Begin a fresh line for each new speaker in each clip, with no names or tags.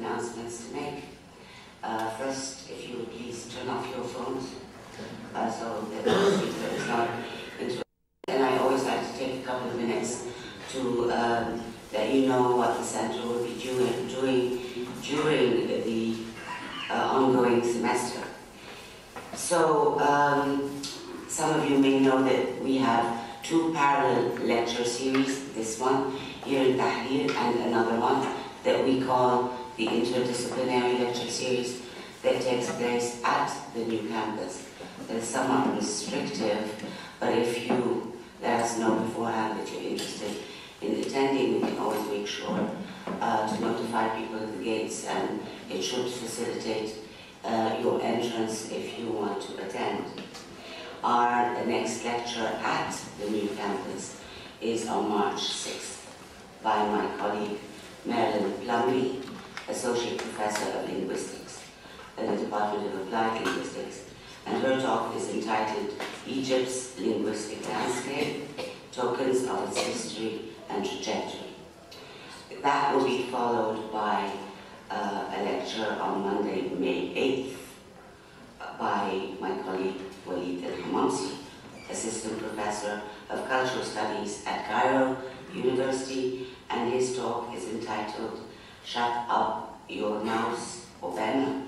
announcements to make. First, if you would please turn off your phones, so that the speaker is not interrupted. And I always like to take a couple of minutes to let you know what the Centre will be doing during the ongoing semester. So, some of you may know that we have two parallel lecture series, this one here in Tahrir and another one that we call the Interdisciplinary Lecture Series that takes place at the new campus. That is somewhat restrictive, but if you let us know beforehand that you're interested in attending, we can always make sure to notify people at the gates, and it should facilitate your entrance if you want to attend. Our next lecture at the new campus is on March 6th by my colleague Marilyn Plumley, Associate Professor of Linguistics at the Department of Applied Linguistics, and her talk is entitled Egypt's Linguistic Landscape, Tokens of its History and Trajectory. That will be followed by a lecture on Monday, May 8th by my colleague Walid El-Hamamsi, Assistant Professor of Cultural Studies at Cairo University, and his talk is entitled Shut Up Your Mouse, Obama,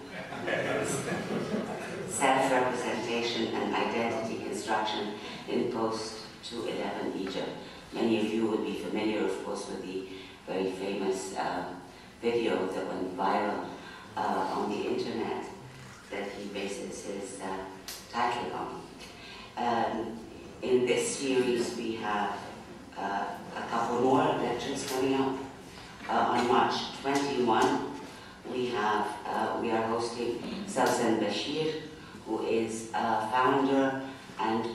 Self-Representation and Identity Construction in Post-2011 Egypt. Many of you will be familiar, of course, with the very famous video that went viral on the internet that he bases his title on. In this series, we have a couple more lectures coming up. On March 21, we are hosting Sawsan Bashir, who is a founder and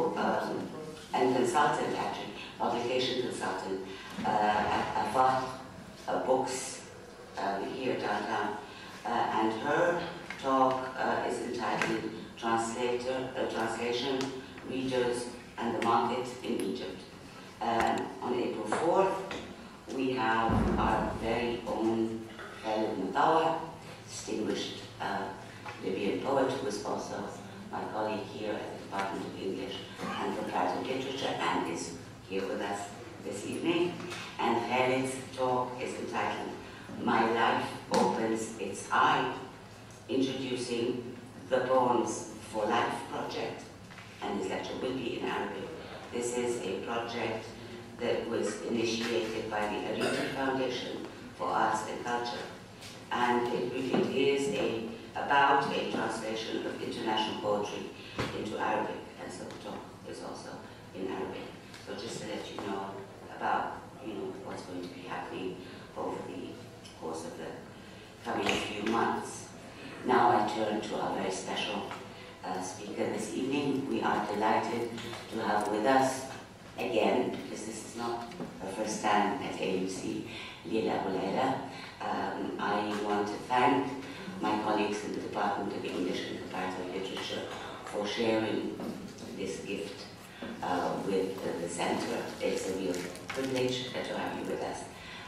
and consultant, actually, publication consultant at Afaq Books here downtown. And her talk is entitled Translation, Readers, and the Market in Egypt. On April 4th, we have our very own Khalid Mutawa, distinguished Libyan poet, who is also my colleague here at the Department of English and Comparative Literature and is here with us this evening. And Khalid's talk is entitled My Life Opens Its Eye, Introducing the Poems for Life project, and his lecture will be in Arabic. This is a project that was initiated by the Ariti Foundation for Arts and Culture, and it is about a translation of international poetry into Arabic, and so the talk is also in Arabic. So just to let you know about what's going to be happening over the course of the coming few months. Now I turn to our very special speaker this evening. We are delighted to have with us again, because this is not her first time at AUC, Leila Boulaila. I want to thank my colleagues in the Department of English and Comparative Literature for sharing this gift with the Centre. It's a real privilege to have you with us.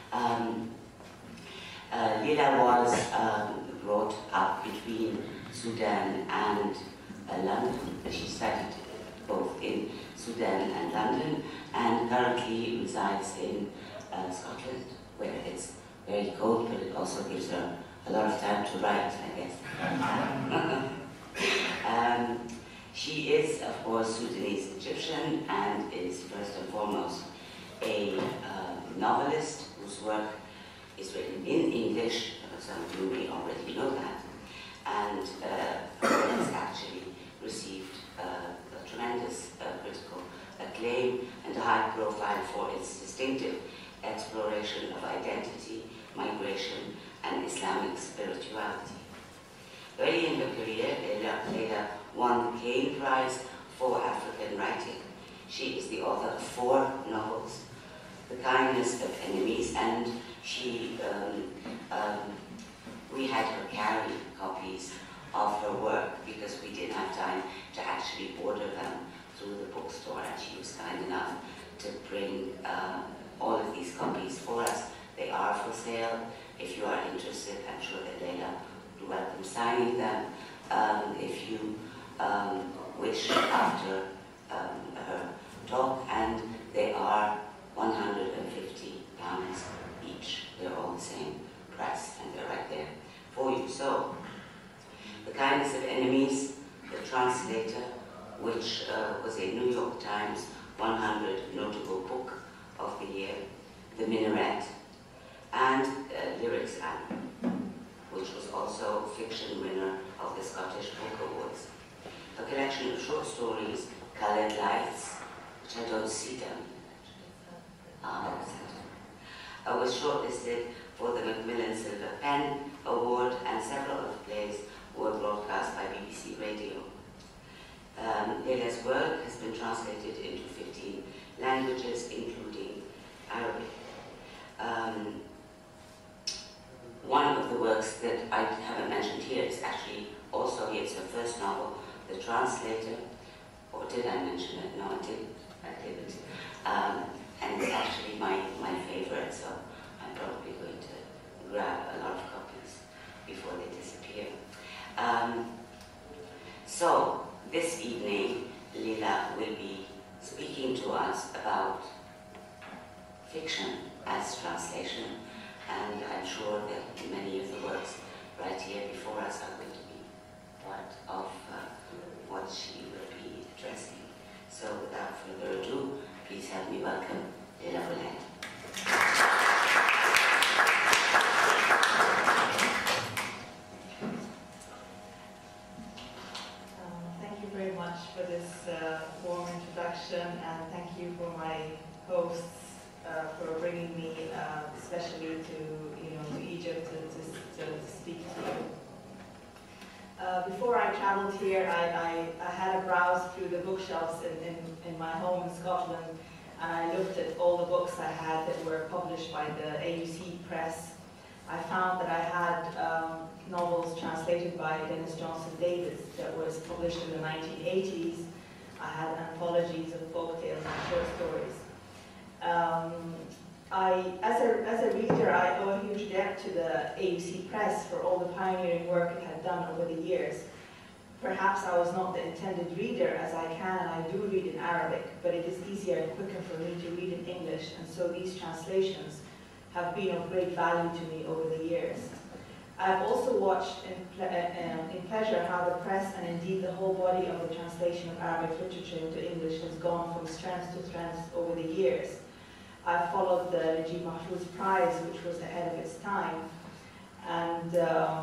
Leila was brought up between Sudan and London. She studied both in Sudan and London, and currently resides in Scotland, where it's very cold, but it also gives her a lot of time to write, I guess. She is, of course, Sudanese Egyptian and is first and foremost a novelist whose work is written in English. Some of you may already know that. And has actually received a tremendous critical acclaim and a high profile for its distinctive exploration of identity, migration, and Islamic spirituality. Early in her career, Leila won the Cain Prize for African Writing. She is the author of 4 novels, The Kindness of Enemies, and we had her carry copies of her work because we didn't have time to actually order them through the bookstore, and she was kind enough to bring all of these copies for us. They are for sale. If you are interested, I'm sure that Leila would welcome signing them. If you wish after her talk, and they are £150 each. They're all the same price, and they're right there for you. So, The Kindness of Enemies, The Translator, which was a New York Times 100 Notable Book of the Year, The Minaret, and Lyrics Album, which was also fiction winner of the Scottish Book Awards. A collection of short stories, Coloured Lights, which I don't see down here. Was shortlisted for the Macmillan Silver Pen Award, and several of the plays were broadcast by BBC Radio. Leila's work has been translated into 15 languages, including Arabic. One of the works that I haven't mentioned here is actually also, it's her first novel, The Translator. Or did I mention it? No, I didn't. And it's actually my favorite, so I'm probably going to grab a lot of copies before they disappear. So, this evening, Leila will be speaking to us about fiction as translation, and I'm sure that many of the works right here before us are going to be part of what she will be addressing. So, without further ado, please help me welcome Leila Bouled.
Thank you very much for this warm introduction, and thank you for my hosts for bringing me, especially to Egypt to speak to you. Before I traveled here, I had a browse through the bookshelves in my home in Scotland, and I looked at all the books I had that were published by the AUC Press. I found that I had novels translated by Dennis Johnson Davis that was published in the 1980s. I had anthologies of folk tales and short stories. As a reader, I owe a huge debt to the AUC Press for all the pioneering work it had done over the years. Perhaps I was not the intended reader, as I can and I do read in Arabic, but it is easier and quicker for me to read in English, and so these translations have been of great value to me over the years. I've also watched in pleasure how the press, and indeed the whole body of the translation of Arabic literature into English, has gone from strength to strength over the years. I followed the Najib Mahfouz Prize, which was ahead of its time, and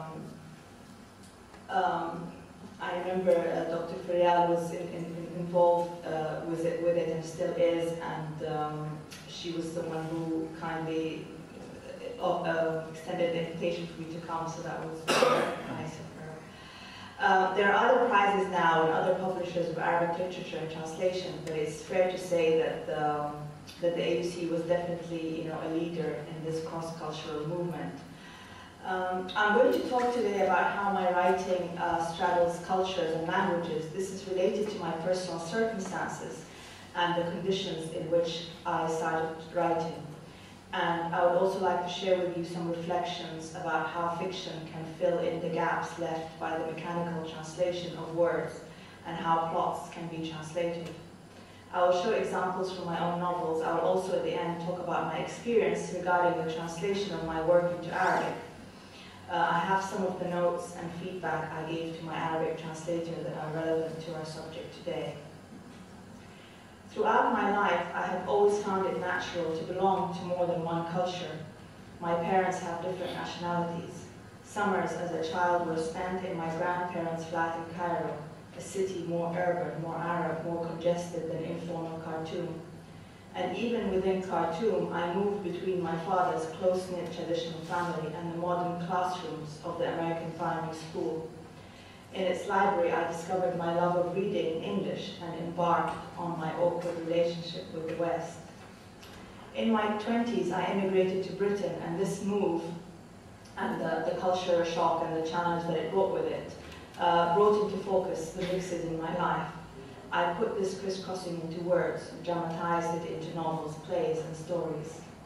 I remember Dr. Ferial was involved with it and still is, and she was someone who kindly extended the invitation for me to come, so that was very nice of her. There are other prizes now and other publishers of Arabic literature and translation, but it's fair to say that the AUC was definitely, a leader in this cross-cultural movement. I'm going to talk today about how my writing straddles cultures and languages. This is related to my personal circumstances and the conditions in which I started writing. And I would also like to share with you some reflections about how fiction can fill in the gaps left by the mechanical translation of words, and how plots can be translated. I will show examples from my own novels. I will also at the end talk about my experience regarding the translation of my work into Arabic. I have some of the notes and feedback I gave to my Arabic translator that are relevant to our subject today. Throughout my life, I have always found it natural to belong to more than one culture. My parents have different nationalities. Summers as a child were spent in my grandparents' flat in Cairo, a city more urban, more Arab, more congested than informal Khartoum. And even within Khartoum, I moved between my father's close-knit traditional family and the modern classrooms of the American primary school. In its library, I discovered my love of reading in English and embarked on my awkward relationship with the West. In my 20s, I immigrated to Britain, and this move and the cultural shock and the challenge that it brought with it brought into focus the mixes in my life. I put this crisscrossing into words, dramatized it into novels, plays, and stories.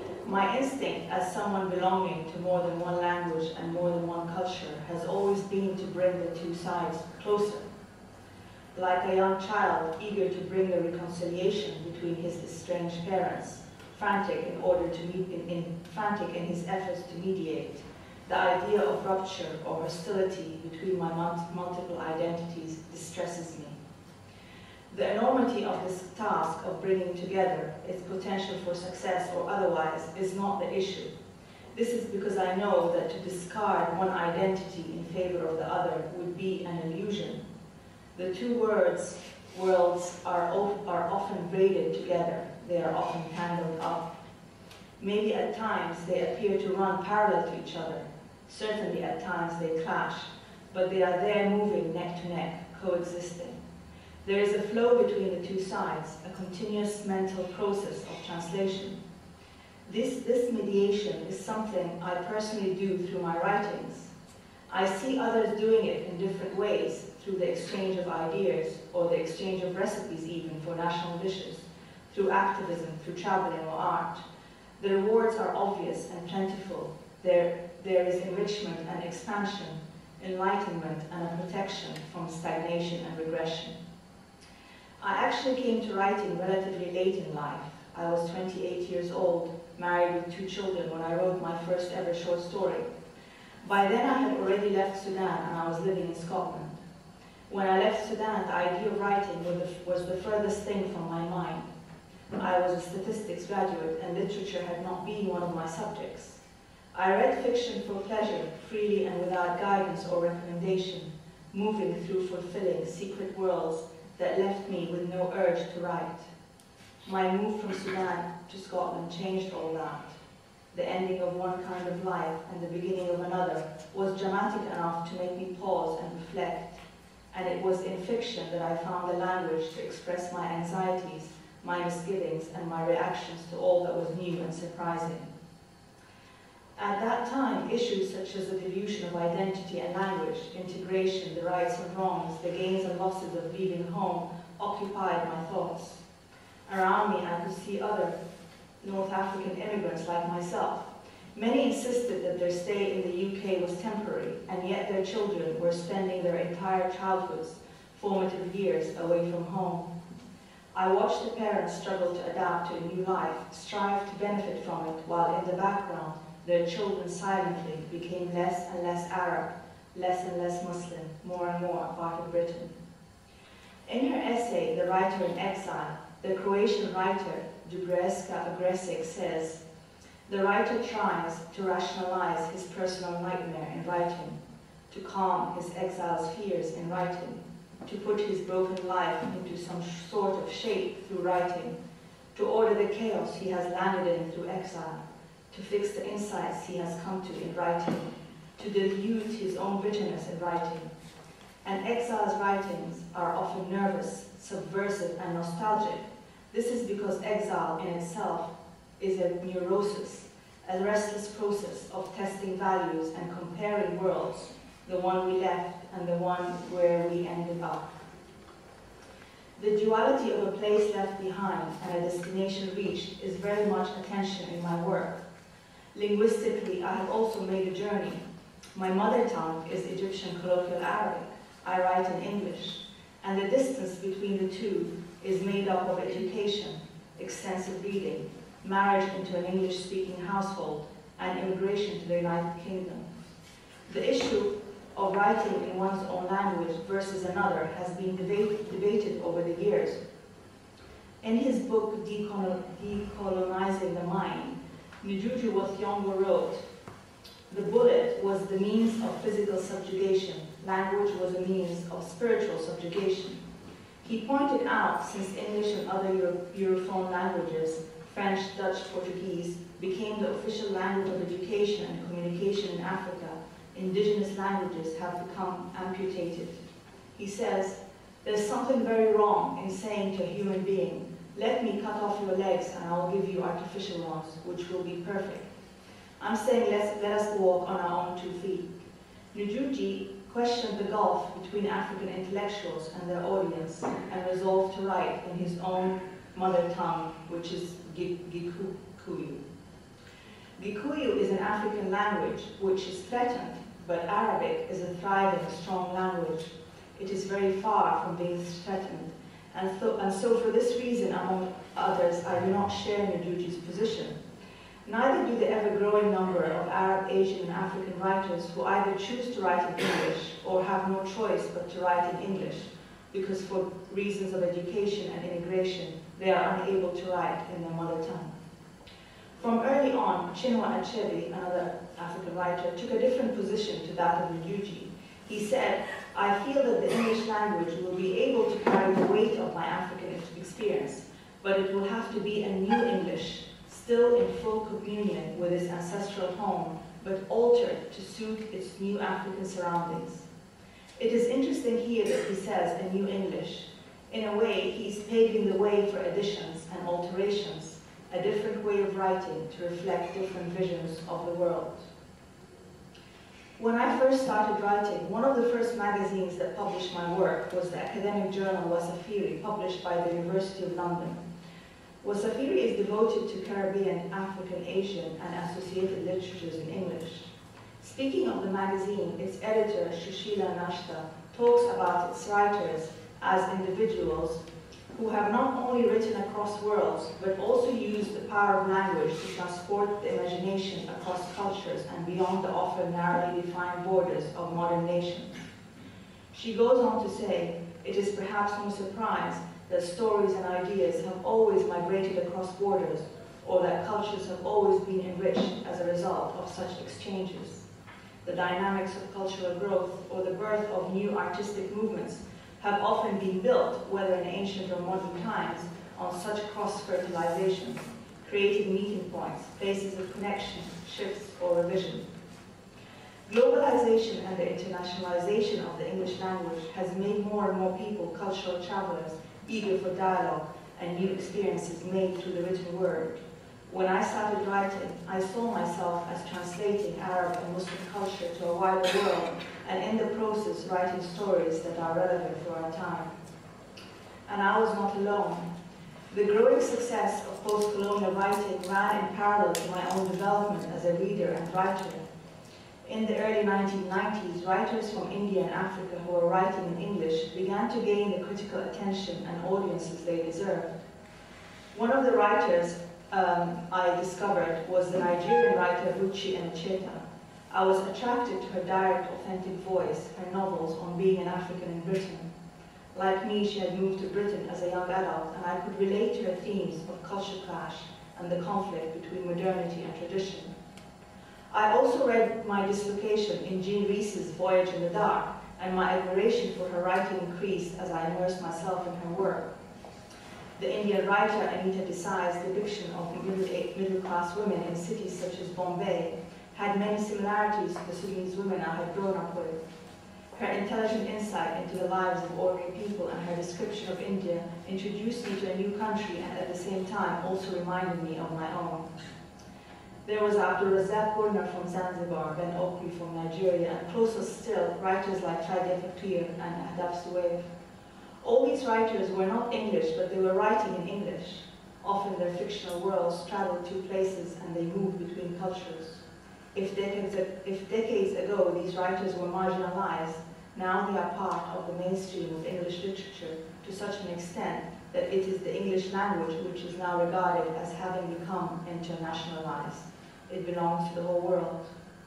My instinct as someone belonging to more than one language and more than one culture has always been to bring the two sides closer. Like a young child eager to bring the reconciliation between his estranged parents, frantic in his efforts to mediate, the idea of rupture or hostility between my multiple identities distresses me. The enormity of this task of bringing together, its potential for success or otherwise, is not the issue. This is because I know that to discard one identity in favor of the other would be an illusion. The two worlds are often braided together. They are often tangled up. Maybe at times they appear to run parallel to each other. Certainly at times they clash, but they are there moving neck to neck, coexisting. There is a flow between the two sides, a continuous mental process of translation. This mediation is something I personally do through my writings. I see others doing it in different ways, through the exchange of ideas, or the exchange of recipes even for national dishes, through activism, through traveling or art. The rewards are obvious and plentiful. There is enrichment and expansion, enlightenment and a protection from stagnation and regression. I actually came to writing relatively late in life. I was 28 years old, married with 2 children when I wrote my first ever short story. By then I had already left Sudan and I was living in Scotland. When I left Sudan, the idea of writing was the furthest thing from my mind. I was a statistics graduate and literature had not been one of my subjects. I read fiction for pleasure, freely and without guidance or recommendation, moving through fulfilling secret worlds that left me with no urge to write. My move from Sudan to Scotland changed all that. The ending of one kind of life and the beginning of another was dramatic enough to make me pause and reflect, and it was in fiction that I found the language to express my anxieties, my misgivings, and my reactions to all that was new and surprising. At that time, issues such as the dilution of identity and language, integration, the rights and wrongs, the gains and losses of leaving home occupied my thoughts. Around me, I could see other North African immigrants like myself. Many insisted that their stay in the UK was temporary, and yet their children were spending their entire childhoods, formative years, away from home. I watched the parents struggle to adapt to a new life, strive to benefit from it, while in the background, their children silently became less and less Arab, less and less Muslim, more and more a part of Britain. In her essay, The Writer in Exile, the Croatian writer Dubravka Agresic says, the writer tries to rationalize his personal nightmare in writing, to calm his exile's fears in writing, to put his broken life into some sort of shape through writing, to order the chaos he has landed in through exile, to fix the insights he has come to in writing, to dilute his own bitterness in writing. And exile's writings are often nervous, subversive, and nostalgic. This is because exile in itself is a neurosis, a restless process of testing values and comparing worlds, the one we left and the one where we ended up. The duality of a place left behind and a destination reached is very much a tension in my work. Linguistically, I have also made a journey. My mother tongue is Egyptian colloquial Arabic. I write in English, and the distance between the two is made up of education, extensive reading, marriage into an English-speaking household, and immigration to the United Kingdom. The issue of writing in one's own language versus another has been debated over the years. In his book, Decolonizing the Mind, Njuju Wathiongo wrote, the bullet was the means of physical subjugation, language was a means of spiritual subjugation. He pointed out, since English and other Europhone languages, French, Dutch, Portuguese, became the official language of education and communication in Africa, indigenous languages have become amputated. He says, there's something very wrong in saying to a human being, let me cut off your legs and I will give you artificial ones, which will be perfect. I'm saying let us walk on our own 2 feet. Njuju questioned the gulf between African intellectuals and their audience and resolved to write in his own mother tongue, which is Gikuyu. Gikuyu is an African language which is threatened, but Arabic is a thriving, strong language. It is very far from being threatened. And so for this reason, among others, I do not share Noduji's position. Neither do the ever-growing number of Arab, Asian, and African writers who either choose to write in English or have no choice but to write in English, because for reasons of education and immigration, they are unable to write in their mother tongue. From early on, Chinua Achebe, another African writer, took a different position to that of Noduji. He said, "I feel that the English language will be able to carry the weight of my African experience, but it will have to be a new English, still in full communion with its ancestral home, but altered to suit its new African surroundings." It is interesting here that he says a new English. In a way, he's paving the way for additions and alterations, a different way of writing to reflect different visions of the world. When I first started writing, one of the first magazines that published my work was the academic journal Wasafiri, published by the University of London. Wasafiri is devoted to Caribbean, African, Asian, and associated literatures in English. Speaking of the magazine, its editor, Shushila Nashta, talks about its writers as individuals who have not only written across worlds, but also used the power of language to transport the imagination across cultures and beyond the often narrowly defined borders of modern nations. She goes on to say, "It is perhaps no surprise that stories and ideas have always migrated across borders, or that cultures have always been enriched as a result of such exchanges. The dynamics of cultural growth or the birth of new artistic movements have often been built, whether in ancient or modern times, on such cross-fertilization, creating meeting points, places of connection, shifts, or revision. Globalization and the internationalization of the English language has made more and more people cultural travelers, eager for dialogue and new experiences made through the written word. When I started writing, I saw myself as translating Arab and Muslim culture to a wider world, and in the process writing stories that are relevant for our time. And I was not alone. The growing success of post-colonial writing ran in parallel to my own development as a reader and writer. In the early 1990s, writers from India and Africa who were writing in English began to gain the critical attention and audiences they deserved. One of the writers I discovered was the Nigerian writer Ruchi Encheta. I was attracted to her direct, authentic voice, her novels on being an African in Britain. Like me, she had moved to Britain as a young adult, and I could relate to her themes of culture clash and the conflict between modernity and tradition. I also read my dislocation in Jean Rhys's Voyage in the Dark, and my admiration for her writing increased as I immersed myself in her work. The Indian writer Anita Desai's depiction of middle-class women in cities such as Bombay had many similarities to the Sudanese women I had grown up with. Her intelligent insight into the lives of ordinary people and her description of India introduced me to a new country and at the same time also reminded me of my own. There was Abdul Razak Gurna from Zanzibar, Ben Okri from Nigeria, and closer still, writers like Shadia Fakir and Ahdaf Suwaif. All these writers were not English, but they were writing in English. Often their fictional worlds traveled to places and they moved between cultures. If decades ago these writers were marginalized, now they are part of the mainstream of English literature to such an extent that it is the English language which is now regarded as having become internationalized. It belongs to the whole world.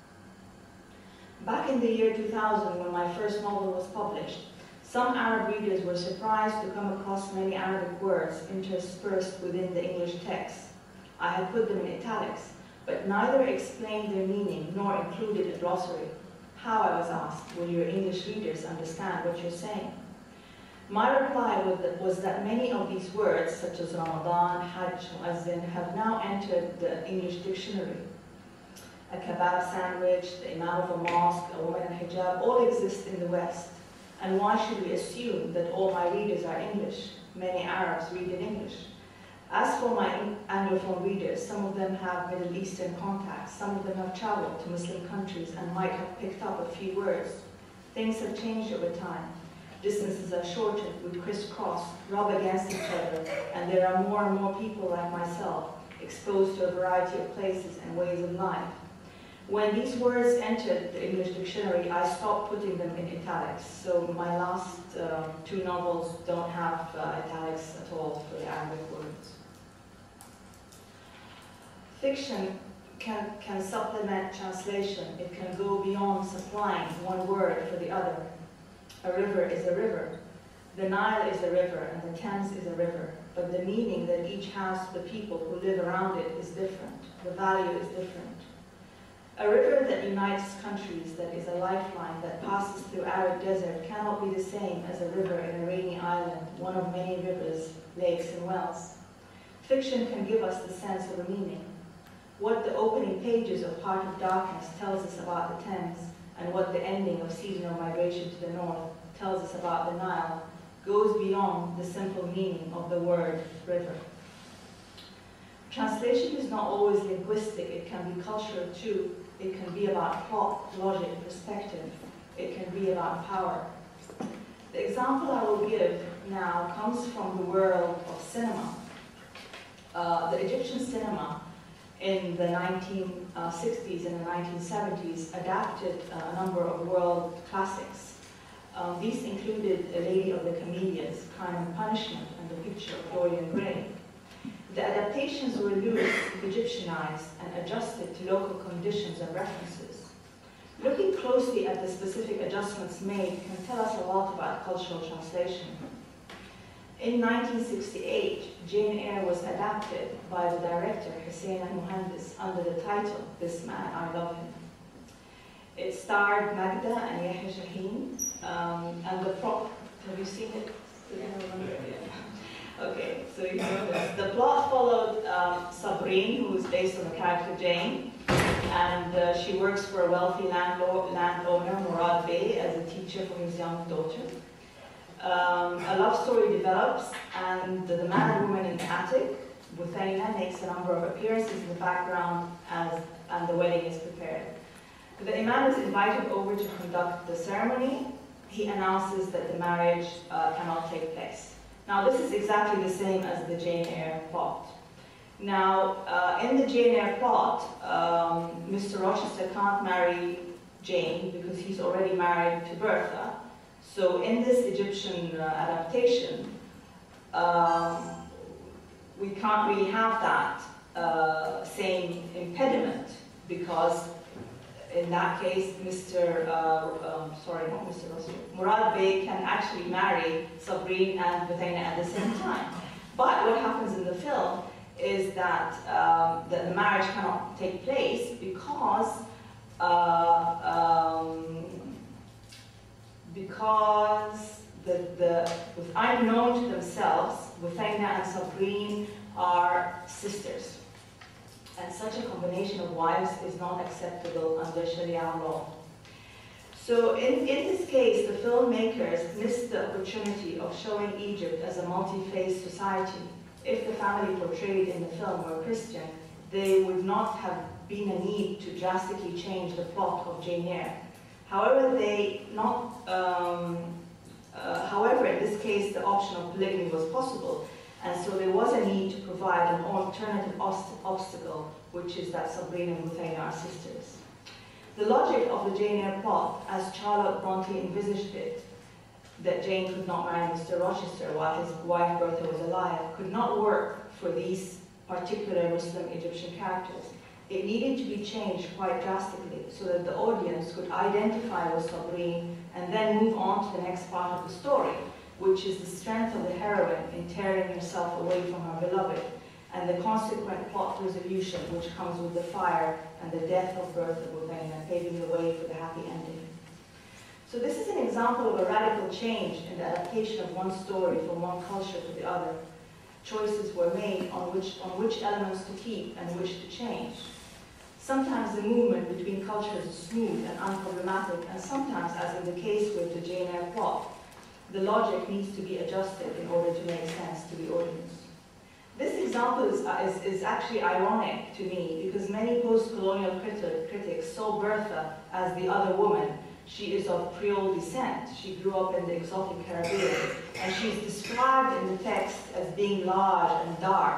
Back in the year 2000, when my first novel was published, some Arab readers were surprised to come across many Arabic words interspersed within the English text. I had put them in italics, but neither explained their meaning nor included a glossary. How, I was asked, will your English readers understand what you're saying? My reply was that many of these words, such as Ramadan, Hajj, Muazzin, have now entered the English dictionary. A kebab sandwich, the imam of a mosque, a woman in hijab, all exist in the West. And why should we assume that all my readers are English? Many Arabs read in English. As for my Anglophone readers, some of them have Middle Eastern contacts, some of them have traveled to Muslim countries and might have picked up a few words. Things have changed over time. Distances are shortened, we crisscross, rub against each other, and there are more and more people like myself exposed to a variety of places and ways of life. When these words entered the English dictionary, I stopped putting them in italics. So my last two novels don't have italics at all for the Arabic words. Fiction can supplement translation. It can go beyond supplying one word for the other. A river is a river. The Nile is a river and the Thames is a river. But the meaning that each has to the people who live around it is different. The value is different. A river that unites countries, that is a lifeline, that passes through arid desert, cannot be the same as a river in a rainy island, one of many rivers, lakes, and wells. Fiction can give us the sense of a meaning. What the opening pages of Heart of Darkness tells us about the Thames, and what the ending of Seasonal Migration to the North tells us about the Nile, goes beyond the simple meaning of the word river. Translation is not always linguistic, it can be cultural too. It can be about plot, logic, perspective. It can be about power. The example I will give now comes from the world of cinema. The Egyptian cinema in the 1960s and the 1970s adapted a number of world classics. These included A Lady of the Comedians, Crime and Punishment, and The Picture of Dorian Gray. The adaptations were loose, Egyptianized, and adjusted to local conditions and references. Looking closely at the specific adjustments made can tell us a lot about cultural translation. In 1968, Jane Eyre was adapted by the director Hussein al-Muhandis under the title This Man, I Love Him. It starred Magda and Yahya Shaheen, and the prop, have you seen it? Yeah. Okay, so you know this. The plot followed Sabrine, who is based on the character Jane, and she works for a wealthy landowner, Murad Bey, as a teacher for his young daughter. A love story develops, and the man and woman in the attic, Buthaina, makes a number of appearances in the background and the wedding is prepared. The imam is invited over to conduct the ceremony. He announces that the marriage cannot take place. Now, this is exactly the same as the Jane Eyre plot. Now, in the Jane Eyre plot, Mr. Rochester can't marry Jane because he's already married to Bertha. So in this Egyptian adaptation, we can't really have that same impediment because in that case, Murad Bey can actually marry Sabrine and Buthaina at the same time. But what happens in the film is that the marriage cannot take place because unknown to themselves, Buthaina and Sabrine are sisters. And such a combination of wives is not acceptable under Sharia law. So in this case, the filmmakers missed the opportunity of showing Egypt as a multi-faith society. If the family portrayed in the film were Christian, there would not have been a need to drastically change the plot of Jane Eyre. However, however, in this case, the option of polygamy was possible, and so there was a need to provide an alternative obstacle, which is that Sabrine and Buthaina are sisters. The logic of the Jane Eyre plot, as Charlotte Bronte envisaged it, that Jane could not marry Mr. Rochester while his wife Bertha was alive, could not work for these particular Muslim Egyptian characters. It needed to be changed quite drastically so that the audience could identify with Sabrine and then move on to the next part of the story, which is the strength of the heroine in tearing herself away from her beloved, and the consequent plot resolution which comes with the fire and the death of Bertha Buthaina, paving the way for the happy ending. So this is an example of a radical change in the adaptation of one story from one culture to the other. Choices were made on which elements to keep and which to change. Sometimes the movement between cultures is smooth and unproblematic, and sometimes, as in the case with the Jane Eyre plot, the logic needs to be adjusted in order to make sense to the audience. This example is actually ironic to me because many post-colonial critics saw Bertha as the other woman. She is of Creole descent. She grew up in the exotic Caribbean, and she's described in the text as being large and dark.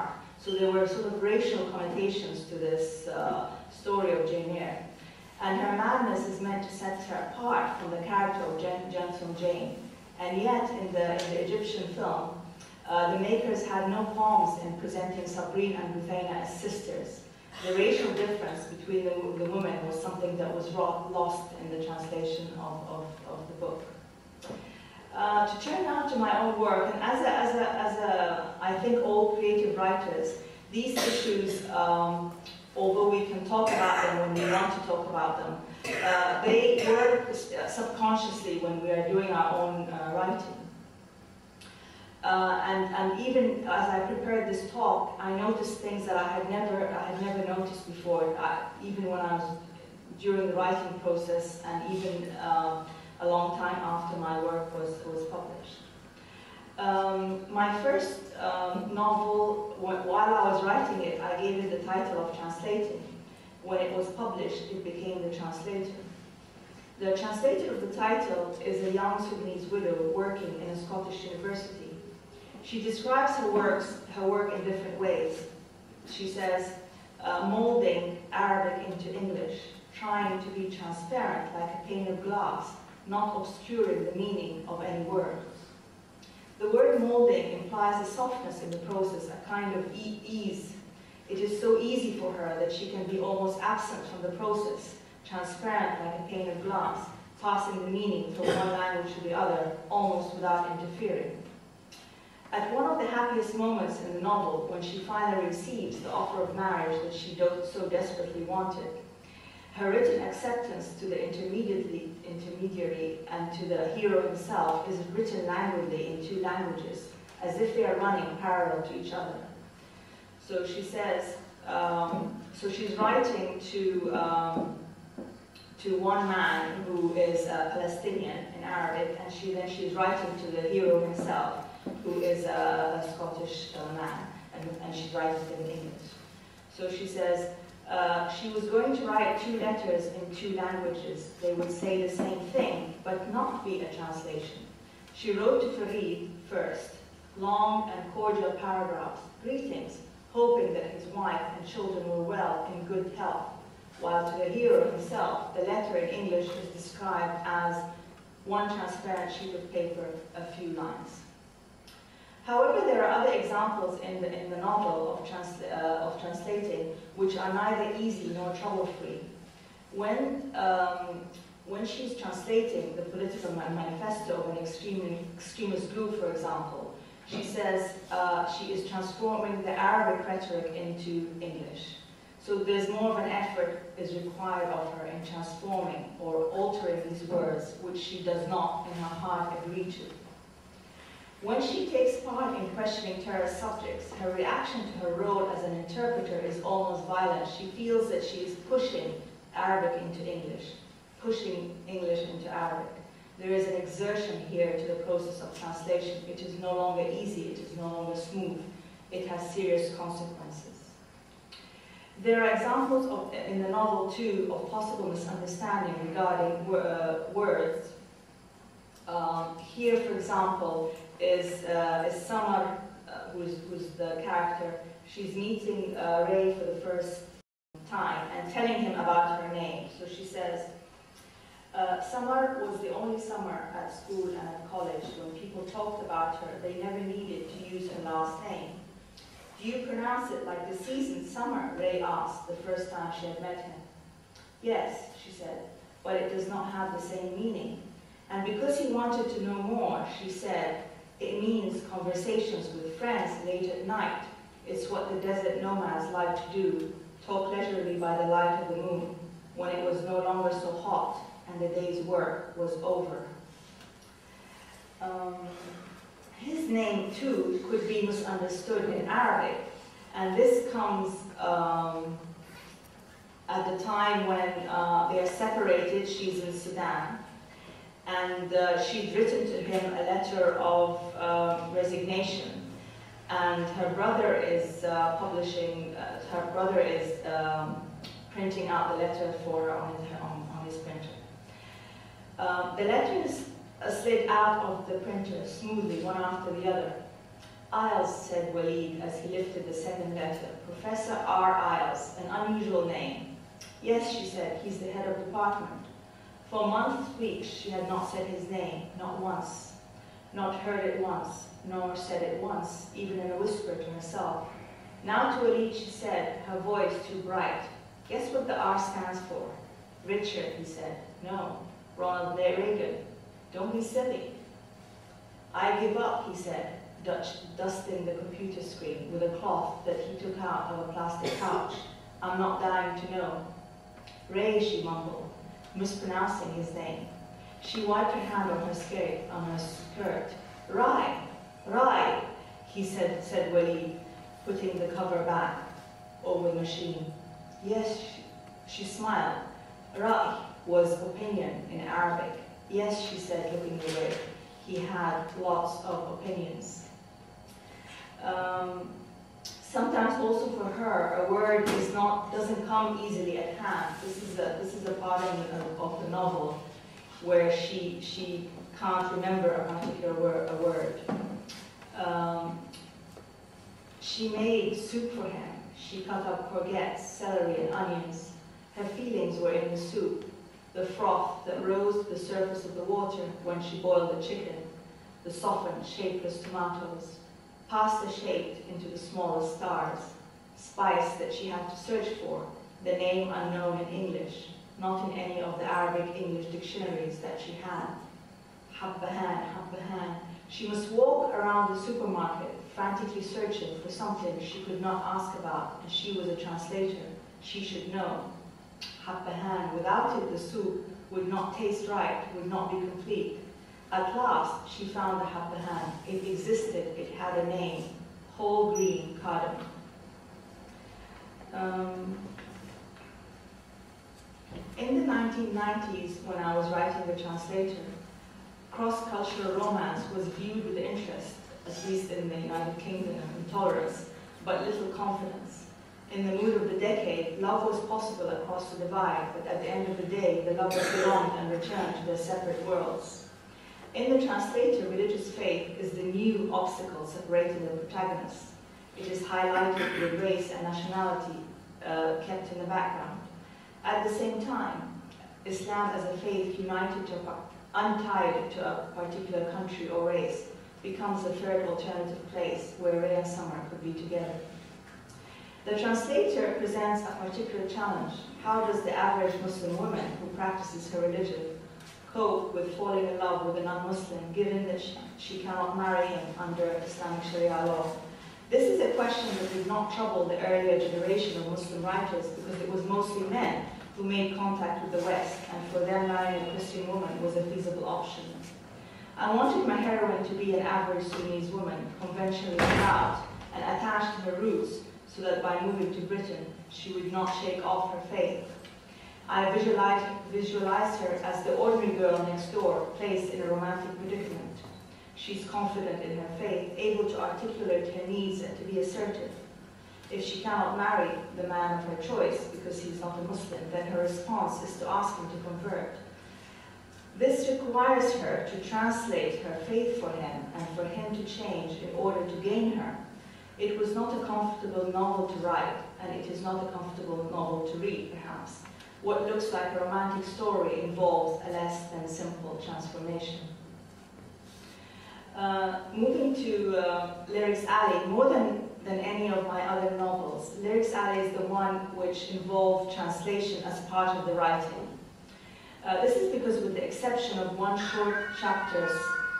So there were sort of racial connotations to this story of Jane Eyre. And her madness is meant to set her apart from the character of Gentle Jane. And yet, in the Egyptian film, the makers had no qualms in presenting Sabrine and Ruthaina as sisters. The racial difference between the women was something that was lost in the translation of the book. To turn now to my own work, and I think all creative writers, these issues, although we can talk about them when we want to talk about them, they work subconsciously when we are doing our own writing. And even as I prepared this talk, I noticed things that I had never noticed before, even when I was during the writing process, and even a long time after my work was published. My first novel, while I was writing it, I gave it the title of Translating. When it was published, it became The Translator. The translator of the title is a young Sudanese widow working in a Scottish university. She describes her work in different ways. She says, molding Arabic into English, trying to be transparent like a pane of glass, not obscuring the meaning of any word. The word molding implies a softness in the process, a kind of ease. It is so easy for her that she can be almost absent from the process, transparent like a pane of glass, passing the meaning from one language to the other, almost without interfering. At one of the happiest moments in the novel, when she finally receives the offer of marriage that she so desperately wanted, her written acceptance to the intermediary and to the hero himself is written languidly in two languages, as if they are running parallel to each other. So she says, so she's writing to one man who is a Palestinian in Arabic, and she's writing to the hero himself, who is a Scottish man, and she's writing in English. So she says, she was going to write two letters in two languages. They would say the same thing, but not be a translation. She wrote to Farid first, long and cordial paragraphs, greetings, hoping that his wife and children were well in good health, while to the hero himself, the letter in English is described as one transparent sheet of paper, a few lines. However, there are other examples in the novel of translating which are neither easy nor trouble-free. When she's translating the political manifesto of an extremist group, for example, she says she is transforming the Arabic rhetoric into English. So there's more of an effort is required of her in transforming or altering these words, which she does not in her heart agree to. When she takes part in questioning terrorist subjects, her reaction to her role as an interpreter is almost violent. She feels that she is pushing Arabic into English, pushing English into Arabic. There is an exertion here to the process of translation. It is no longer easy, it is no longer smooth. It has serious consequences. There are examples in the novel, too, of possible misunderstanding regarding words. Here, for example, is Samar, who's the character. She's meeting Ray for the first time and telling him about her name. So she says, Samar was the only Summer at school and at college. When people talked about her, they never needed to use her last name. Do you pronounce it like the season summer? Ray asked the first time she had met him. Yes, she said, but it does not have the same meaning. And because he wanted to know more, she said, it means conversations with friends late at night. It's what the desert nomads like to do, talk leisurely by the light of the moon, when it was no longer so hot and the day's work was over. His name, too, could be misunderstood in Arabic, and this comes at the time when they are separated. She's in Sudan, and she'd written to him a letter of resignation, and her brother is printing out the letter for her on his printer. The letters slid out of the printer smoothly, one after the other. Isles, said Walid as he lifted the second letter. Professor R. Isles, an unusual name. Yes, she said, he's the head of department. For months, weeks, she had not said his name, not once. Not heard it once, nor said it once, even in a whisper to herself. Now to Walid she said, her voice too bright, guess what the R stands for? Richard, he said. No, Ronald Blair Reagan. Don't be silly. I give up, he said, dusting the computer screen with a cloth that he took out of a plastic pouch. I'm not dying to know. Ray, she mumbled, mispronouncing his name. She wiped her hand on her skirt. Rai, he said Walid, putting the cover back over the machine. Yes, she smiled. Rai was opinion in Arabic. Yes, she said, looking away. He had lots of opinions. Sometimes also for her, a word doesn't come easily at hand. This is a part of the novel where she can't remember a particular word. She made soup for him. She cut up courgettes, celery, and onions. Her feelings were in the soup, the froth that rose to the surface of the water when she boiled the chicken, the softened, shapeless tomatoes, pasta shaped into the smallest stars, spice that she had to search for, the name unknown in English, not in any of the Arabic-English dictionaries that she had. Habbahan, Habbahan. She must walk around the supermarket, frantically searching for something she could not ask about, and she was a translator. She should know. Habbahan, without it the soup would not taste right, would not be complete. At last, she found the Habbahan. It existed, it had a name, whole green cardamom. In the 1990s, when I was writing The Translator, cross-cultural romance was viewed with interest, at least in the United Kingdom, and tolerance, but little confidence. In the mood of the decade, love was possible across the divide, but at the end of the day, the lovers belonged and returned to their separate worlds. In The Translator, religious faith is the new obstacle separating the protagonists. It is highlighted with race and nationality kept in the background. At the same time, Islam as a faith untied to a particular country or race becomes a third alternative place where Ray and Summer could be together. The Translator presents a particular challenge. How does the average Muslim woman who practices her religion cope with falling in love with a non-Muslim, given that she cannot marry him under Islamic Sharia law? This is a question that did not trouble the earlier generation of Muslim writers because it was mostly men who made contact with the West, and for them marrying a Christian woman was a feasible option. I wanted my heroine to be an average Sunnese woman, conventionally proud and attached to her roots, so that by moving to Britain, she would not shake off her faith. I visualized her as the ordinary girl next door, placed in a romantic predicament. She's confident in her faith, able to articulate her needs and to be assertive. If she cannot marry the man of her choice because he's not a Muslim, then her response is to ask him to convert. This requires her to translate her faith for him and for him to change in order to gain her. It was not a comfortable novel to write, and it is not a comfortable novel to read, perhaps. What looks like a romantic story involves a less than simple transformation. Moving to Lyrics Alley, more than any of my other novels, Lyrics Alley is the one which involved translation as part of the writing. This is because with the exception of one short chapter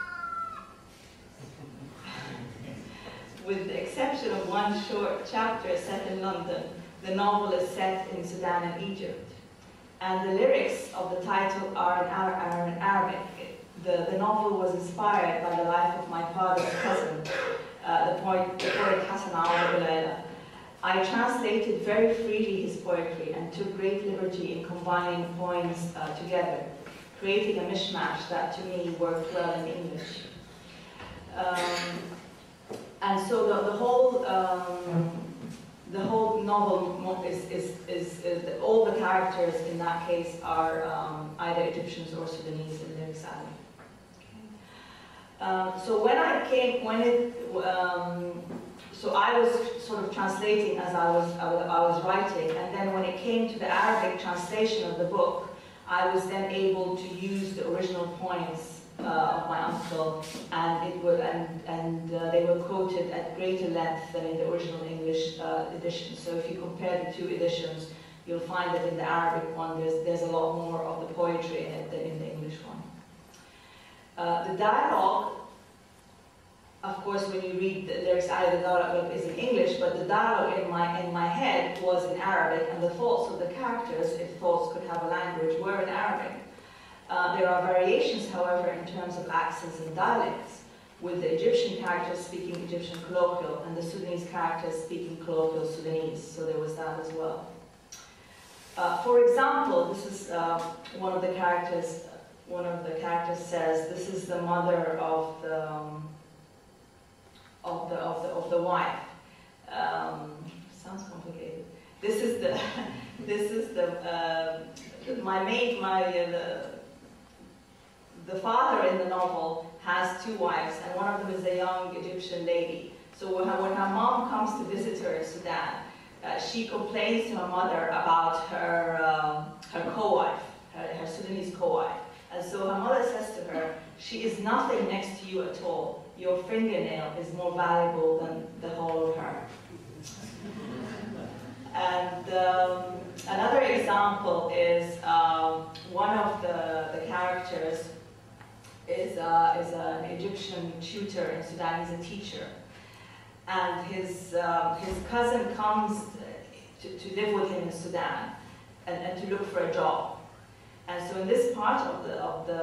set in London, the novel is set in Sudan and Egypt. And the lyrics of the title are in Arabic. The novel was inspired by the life of my father's cousin, the poet Hassan al-Layla. I translated very freely his poetry and took great liberty in combining poems together, creating a mishmash that to me worked well in English. And so the whole novel is all the characters in that case are either Egyptians or Sudanese in Lyrics Alley. So when I came, so I was sort of translating as I was writing, and then when it came to the Arabic translation of the book, I was then able to use the original points of my uncle, and they were quoted at greater length than in the original English edition. So if you compare the two editions, you'll find that in the Arabic one there's a lot more of the poetry in it than in the English one. The dialogue, of course, when you read the lyrics out of the dialogue is in English, but the dialogue in my head was in Arabic, and the thoughts of the characters, if thoughts could have a language, were in Arabic. There are variations, however, in terms of accents and dialects, with the Egyptian characters speaking Egyptian colloquial and the Sudanese characters speaking colloquial Sudanese, so there was that as well. For example, this is one of the characters says, this is the mother of the wife. Sounds complicated. This is the father in the novel has two wives, and one of them is a young Egyptian lady. So when her mom comes to visit her in Sudan, she complains to her mother about her co-wife, her Sudanese co-wife. And so her mother says to her, she is nothing next to you at all. Your fingernail is more valuable than the whole of her. And another example is one of the characters is an Egyptian tutor in Sudan. He's a teacher. And his cousin comes to live with him in Sudan and to look for a job. And so in this part of the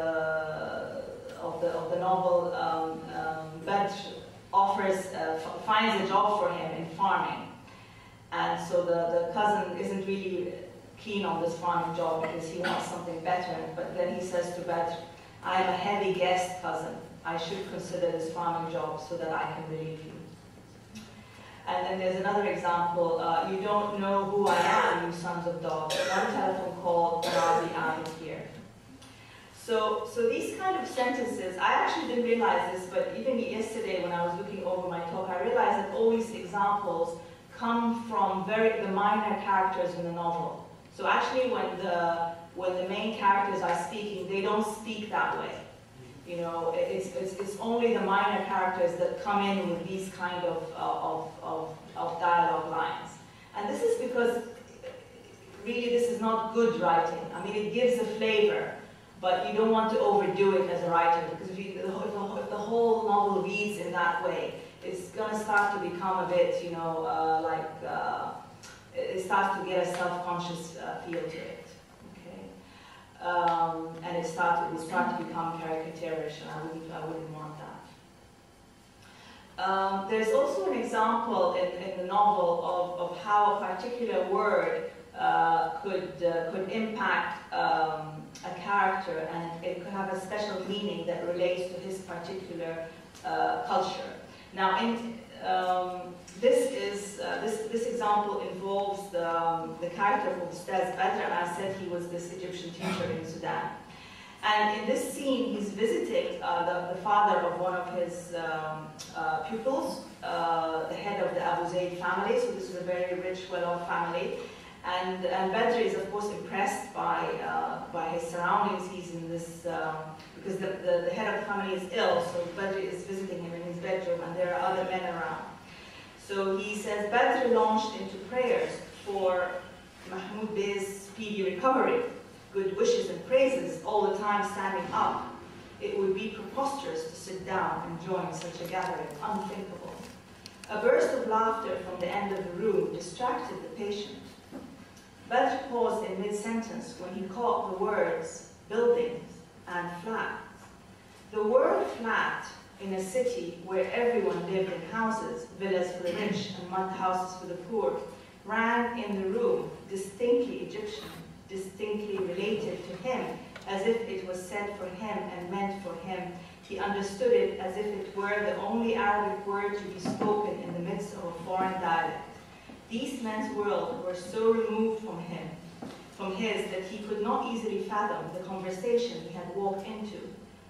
novel, Badr finds a job for him in farming. And so the cousin isn't really keen on this farming job because he wants something better. But then he says to Badr, I am a heavy guest, cousin. I should consider this farming job so that I can relieve you. And then there's another example, you don't know who I am, you sons of dogs. One telephone call, but I'll be out of here. So these kind of sentences, I actually didn't realize this, but even yesterday when I was looking over my talk, I realized that all these examples come from the minor characters in the novel. So actually when the main characters are speaking, they don't speak that way. You know, it's only the minor characters that come in with these kind of dialogue lines. And this is because really this is not good writing. I mean, it gives a flavor, but you don't want to overdo it as a writer, because if the whole novel reads in that way, it's going to start to become a bit, you know, it starts to get a self-conscious feel to it. And it will start to become caricaturish, and I wouldn't want that. There's also an example in the novel of how a particular word could impact a character, and it could have a special meaning that relates to his particular culture. Now, this example involves the character of Ustaz Badr, and I said he was this Egyptian teacher in Sudan. And in this scene, he's visiting the father of one of his pupils, the head of the Abu Zayd family. So this is a very rich, well-off family. And Badr is, of course, impressed by his surroundings. He's in this, because the head of the family is ill, so Badr is visiting him in his bedroom, and there are other men around. So he says, Badr launched into prayers for Mahmoud Bey's speedy recovery, good wishes and praises, all the time standing up. It would be preposterous to sit down and join such a gathering, unthinkable. A burst of laughter from the end of the room distracted the patient. Badr paused in mid-sentence when he caught the words, buildings and flats. The word flat in a city where everyone lived in houses, villas for the rich and mud houses for the poor, rang in the room, distinctly Egyptian, distinctly related to him, as if it was said for him and meant for him. He understood it as if it were the only Arabic word to be spoken in the midst of a foreign dialect. These men's worlds were so removed from his, that he could not easily fathom the conversation he had walked into.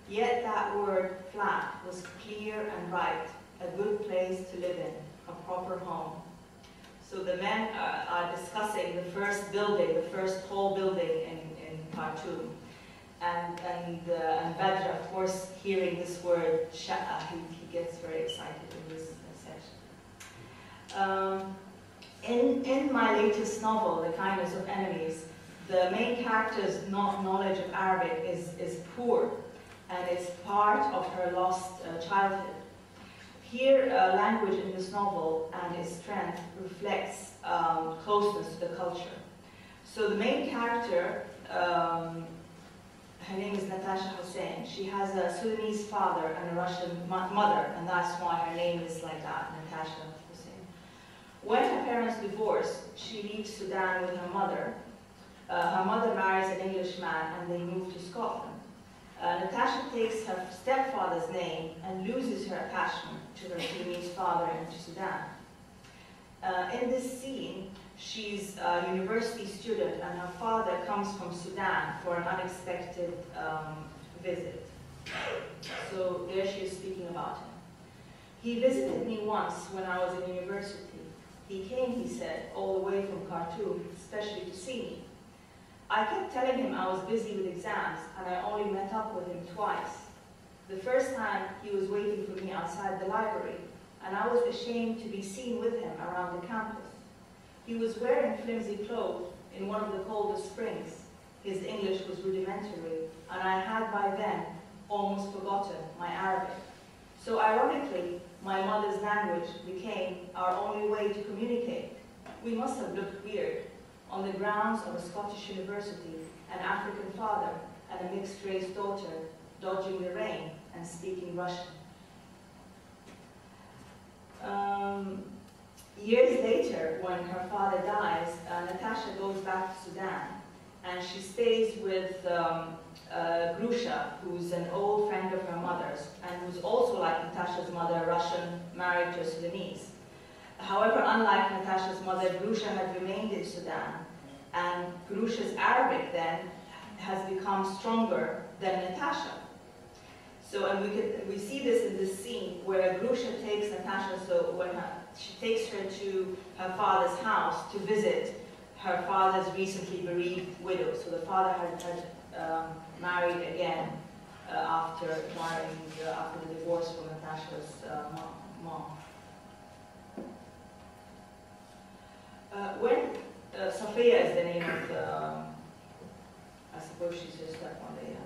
Yet that word, flat, was clear and right, a good place to live in, a proper home. So the men are discussing the first building, the first tall building in Khartoum. And Badr, of course, hearing this word, sha'a, he gets very excited in this section. In my latest novel, The Kindness of Enemies, the main character's knowledge of Arabic is poor, and it's part of her lost childhood. Here, language in this novel and its strength reflects closeness to the culture. So the main character, her name is Natasha Hussein. She has a Sudanese father and a Russian mother, and that's why her name is like that, Natasha Hussein. When her parents divorce, she leaves Sudan with her mother. Her mother marries an Englishman, and they move to Scotland. Natasha takes her stepfather's name and loses her attachment to her Sudanese father and to Sudan. In this scene, she's a university student, and her father comes from Sudan for an unexpected visit. So there she is speaking about him. He visited me once when I was in university. He came, he said, all the way from Khartoum, especially to see me. I kept telling him I was busy with exams, and I only met up with him twice. The first time, he was waiting for me outside the library, and I was ashamed to be seen with him around the campus. He was wearing flimsy clothes in one of the coldest springs. His English was rudimentary, and I had by then almost forgotten my Arabic. So ironically, my mother's language became our only way to communicate. We must have looked weird, on the grounds of a Scottish university, an African father, and a mixed-race daughter, dodging the rain and speaking Russian. Years later, when her father dies, Natasha goes back to Sudan, and she stays with Grusha, who's an old friend of her mother's, and who's also, like Natasha's mother, Russian, married to a Sudanese. However, unlike Natasha's mother, Grusha had remained in Sudan, and Grusha's Arabic then has become stronger than Natasha. So, and we see this in this scene where Grusha takes Natasha, so when she takes her to her father's house to visit her father's recently bereaved widow. So the father had married again after the divorce from Natasha's mom. When Safiya is the name of I suppose she's just that one day.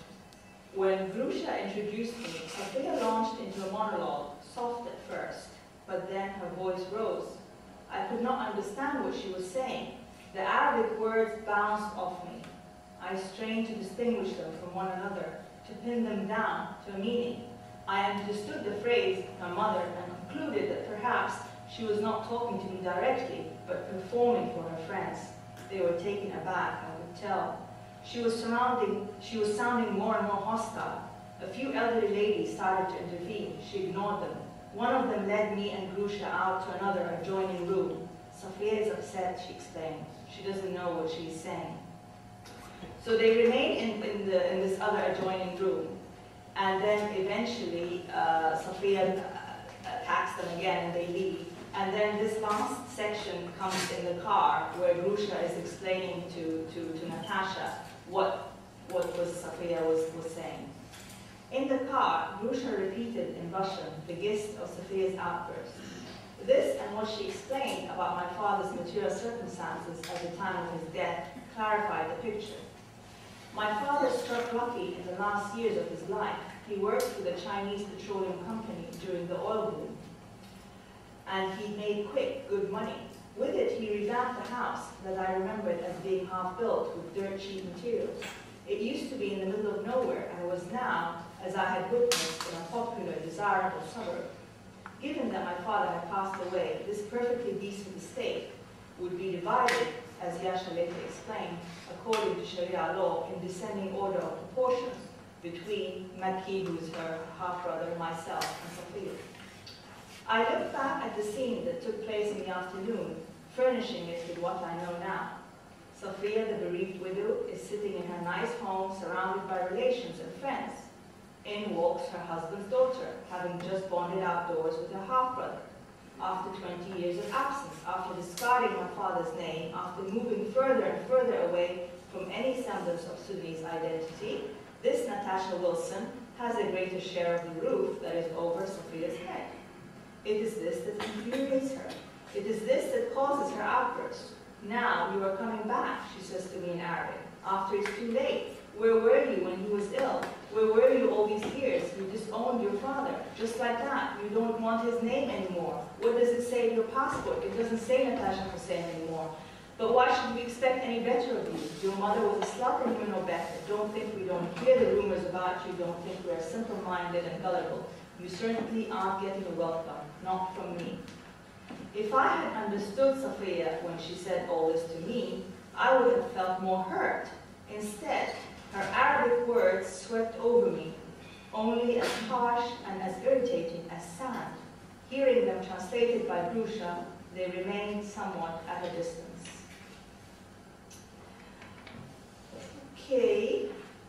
When Grusha introduced me, Safiya launched into a monologue, soft at first, but then her voice rose. I could not understand what she was saying. The Arabic words bounced off me. I strained to distinguish them from one another, to pin them down to a meaning. I understood the phrase, her mother, and concluded that perhaps she was not talking to me directly, but performing for her friends. They were taken aback, I could tell. She was sounding more and more hostile. A few elderly ladies started to intervene. She ignored them. One of them led me and Grusha out to another adjoining room. Safiya is upset, she explained. She doesn't know what she's saying. So they remain in this other adjoining room. And then eventually, Safiya attacks them again and they leave. And then this last section comes in the car where Grusha is explaining to Natasha what Safiya was saying. In the car, Grusha repeated in Russian the gist of Safiya's outburst. This and what she explained about my father's material circumstances at the time of his death clarified the picture. My father struck lucky in the last years of his life. He worked for the Chinese Petroleum Company during the oil boom, and he made quick, good money. With it, he revamped the house that I remembered as being half-built with dirt-cheap materials. It used to be in the middle of nowhere, and was now, as I had witnessed, in a popular, desirable suburb. Given that my father had passed away, this perfectly decent estate would be divided, as Yasha later explained, according to Sharia law, in descending order of proportions between Makki, who is her half-brother, myself, and Safiya. I look back at the scene that took place in the afternoon, furnishing it with what I know now. Safiya, the bereaved widow, is sitting in her nice home surrounded by relations and friends. In walks her husband's daughter, having just bonded outdoors with her half-brother. After 20 years of absence, after discarding her father's name, after moving further and further away from any semblance of Sudanese identity, this Natasha Wilson has a greater share of the roof that is over Safiya's head. It is this that infuriates her. It is this that causes her outburst. Now you are coming back, she says to me in Arabic, after it's too late. Where were you when he was ill? Where were you all these years? You disowned your father. Just like that. You don't want his name anymore. What does it say in your passport? It doesn't say Natasha Hussein anymore. But why should we expect any better of you? Your mother was a slut and you know better. Don't think we don't hear the rumors about you. Don't think we are simple-minded and gullible. You certainly aren't getting a welcome. Not from me. If I had understood Safiya when she said all this to me, I would have felt more hurt. Instead, her Arabic words swept over me, only as harsh and as irritating as sand. Hearing them translated by Grusha, they remained somewhat at a distance. Okay,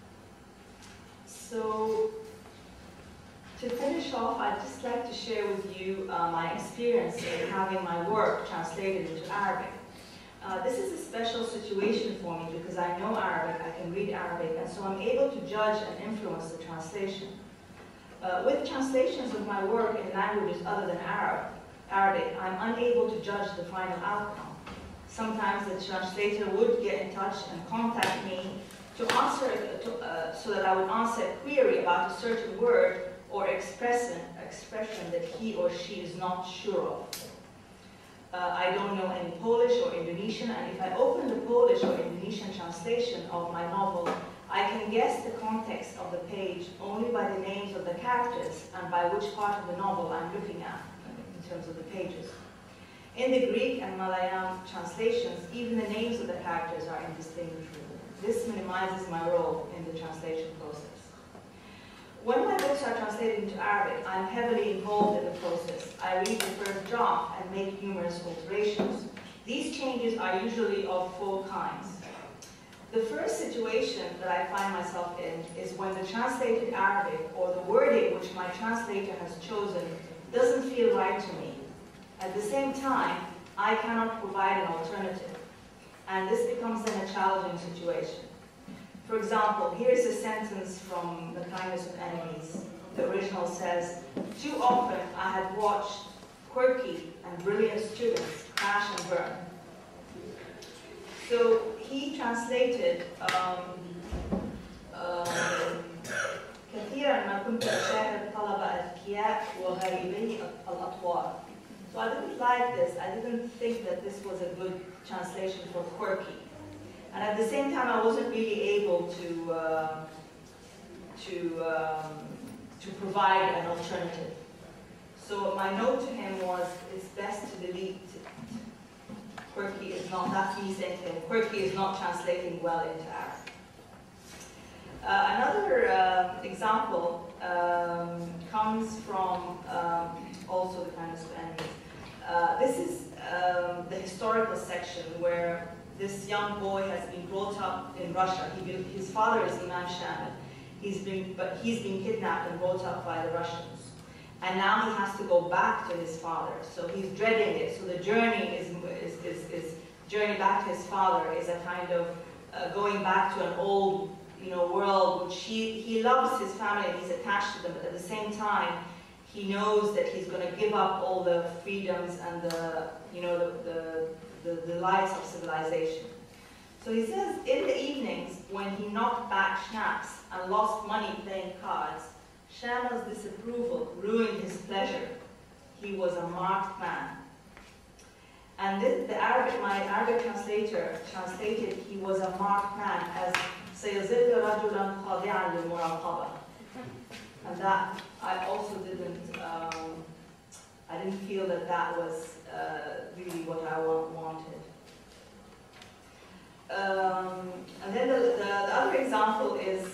so to finish off, I'd just like to share with you my experience in having my work translated into Arabic. This is a special situation for me because I know Arabic, I can read Arabic, and so I'm able to judge and influence the translation. With translations of my work in languages other than Arabic, I'm unable to judge the final outcome. Sometimes the translator would get in touch and contact me to answer, so that I would answer a query about a certain word or expression that he or she is not sure of. I don't know any Polish or Indonesian, and if I open the Polish or Indonesian translation of my novel, I can guess the context of the page only by the names of the characters and by which part of the novel I'm looking at in terms of the pages. In the Greek and Malayalam translations, even the names of the characters are indistinguishable. This minimizes my role in the translation process. When my books are translated into Arabic, I'm heavily involved in the process. I read the first draft and make numerous alterations. These changes are usually of four kinds. The first situation that I find myself in is when the translated Arabic or the wording which my translator has chosen doesn't feel right to me. At the same time, I cannot provide an alternative, and this becomes then a challenging situation. For example, here is a sentence from The Kindness of Enemies. The original says, "Too often I had watched quirky and brilliant students crash and burn." So he translated, كثيرا ما كنت أشاهد طلبة أذكياء وغريبي الأطوار. So I didn't like this. I didn't think that this was a good translation for quirky. And at the same time, I wasn't really able to provide an alternative. So my note to him was, it's best to delete it. Quirky is not, that's me saying to him, quirky is not translating well into Arabic. Another example comes from also The Kindness of Enemies. This is the historical section where this young boy has been brought up in Russia. His father is Imam Shamil. He's been kidnapped and brought up by the Russians. And now he has to go back to his father. So he's dreading it. So the journey journey back to his father is a kind of going back to an old, world, which he loves his family and he's attached to them, but at the same time, he knows that he's going to give up all the freedoms and the lights of civilization. So he says, in the evenings, when he knocked back schnapps and lost money playing cards, Shamil's disapproval ruined his pleasure. He was a marked man. And my Arabic translator translated he was a marked man as سيظل رجلا خاضعا للمراقبة. And that I also didn't feel that was really what I wanted. And then the other example is,